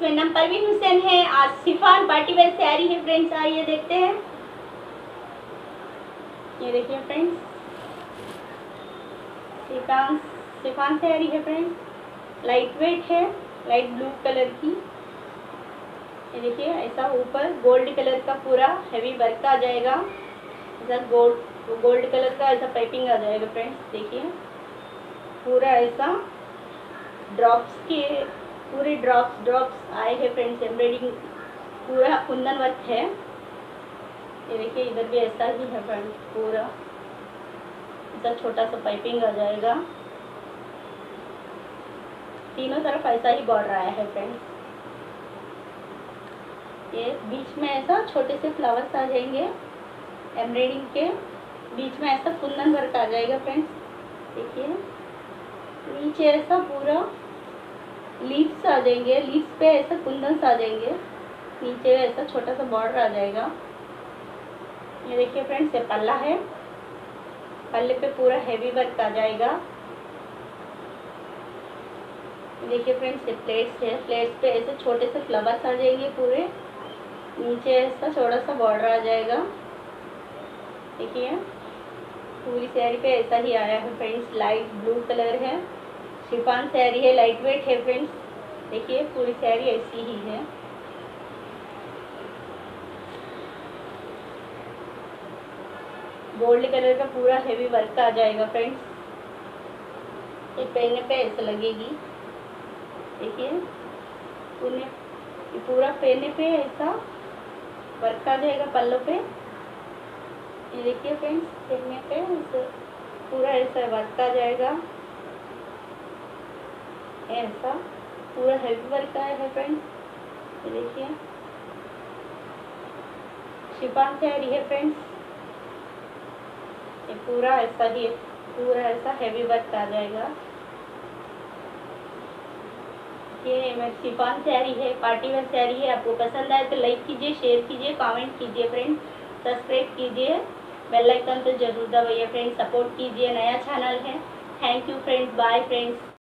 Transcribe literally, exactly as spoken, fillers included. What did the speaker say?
मेरा नाम परवीन हुसैन है। आज शिफॉन पार्टी वेयर साड़ी है फ्रेंड्स, आइए देखते हैं। ये देखिए फ्रेंड्स, शिफॉन शिफॉन साड़ी है फ्रेंड्स, लाइट वेट है, लाइट ब्लू कलर की। ये देखिए, ऐसा ऊपर गोल्ड कलर का पूरा हैवी वर्क आ जाएगा। ऐसा गोल्ड गोल्ड कलर का ऐसा पाइपिंग आ जाएगा फ्रेंड्स। देखिए पूरा ऐसा ड्रॉप्स के पूरे ड्रॉप्स ड्रॉप्स आए हैं फ्रेंड्स। एम्ब्रॉयडिंग पूरा कुंदन वर्क है। ये देखिए, इधर भी ऐसा ही है फ्रेंड्स, पूरा ऐसा छोटा सा पाइपिंग आ जाएगा। तीनों तरफ ऐसा ही बॉर्डर आया है फ्रेंड्स। ये बीच में ऐसा छोटे से फ्लावर्स आ जाएंगे, एम्ब्रॉयडिंग के बीच में ऐसा कुंदन वर्क आ जाएगा फ्रेंड्स। देखिए नीचे ऐसा पूरा लीव्स आ जाएंगे, लीव्स पे ऐसा कुंदन आ जाएंगे, नीचे ऐसा छोटा सा बॉर्डर आ जाएगा। ये देखिए फ्रेंड्स, ये पल्ला है, पल्ले पे पूरा हैवी वर्क आ जाएगा। देखिए फ्रेंड्स, ये प्लेट्स है, प्लेट्स पे ऐसे छोटे से फ्लावर्स आ जाएंगे पूरे, नीचे ऐसा छोटा सा बॉर्डर आ जाएगा। देखिए पूरी साड़ी पे ऐसा ही आया है फ्रेंड्स, लाइट ब्लू कलर है, शिफॉन साड़ी है, लाइट वेट है फ्रेंड्स। देखिए पूरी साड़ी ऐसी ही है। गोल्ड कलर का पूरा हेवी वर्क आ जाएगा फ्रेंड्स। ये पहनने पे ऐसा लगेगी। देखिए पूरे पूरा पहनने पे ऐसा वर्क आ जाएगा पल्लों पे। ये देखिए फ्रेंड्स, पहनने पे ऐसा पूरा ऐसा वर्क आ जाएगा। ऐसा पूरा हेवी वर्क आया है फ्रेंड्स। ये देखिए शिफॉन साड़ी है फ्रेंड्स। ये पूरा ऐसा ही पूरा ऐसा हैवी वर्क आ जाएगा। ये मेरी शिफॉन साड़ी है, पार्टी वेयर साड़ी है। आपको पसंद आए तो लाइक कीजिए, शेयर कीजिए, कमेंट कीजिए फ्रेंड्स, सब्सक्राइब कीजिए, बेल आइकन तो जरूर दबाइए फ्रेंड्स, सपोर्ट कीजिए, नया चैनल है। Thank you friends, bye friends.